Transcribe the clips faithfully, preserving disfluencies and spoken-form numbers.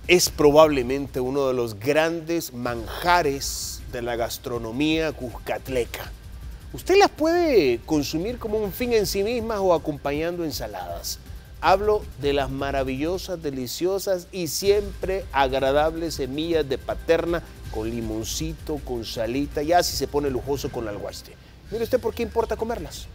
es probablemente uno de los grandes manjares de la gastronomía cuscatleca. Usted las puede consumir como un fin en sí mismas o acompañando ensaladas. Hablo de las maravillosas, deliciosas y siempre agradables semillas de paterna con limoncito, con salita, ya si se pone lujoso con alguaste. Mire usted por qué importa comerlas.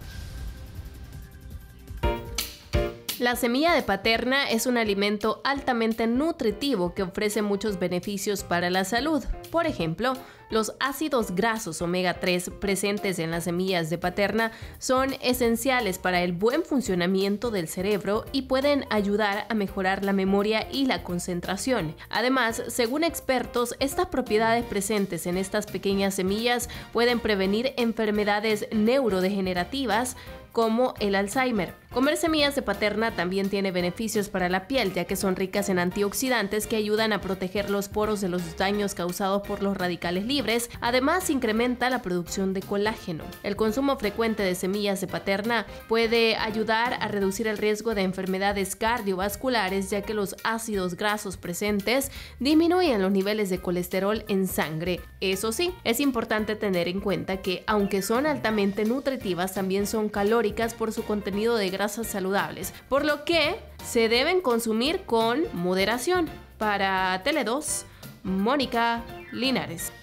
La semilla de paterna es un alimento altamente nutritivo que ofrece muchos beneficios para la salud. Por ejemplo, los ácidos grasos omega tres presentes en las semillas de paterna son esenciales para el buen funcionamiento del cerebro y pueden ayudar a mejorar la memoria y la concentración. Además, según expertos, estas propiedades presentes en estas pequeñas semillas pueden prevenir enfermedades neurodegenerativas como el Alzheimer. Comer semillas de paterna también tiene beneficios para la piel, ya que son ricas en antioxidantes que ayudan a proteger los poros de los daños causados por los radicales libres. Además, incrementa la producción de colágeno. El consumo frecuente de semillas de paterna puede ayudar a reducir el riesgo de enfermedades cardiovasculares, ya que los ácidos grasos presentes disminuyen los niveles de colesterol en sangre. Eso sí, es importante tener en cuenta que, aunque son altamente nutritivas, también son calóricas por su contenido de grasas saludables, por lo que se deben consumir con moderación. Para Tele dos, Mónica Linares.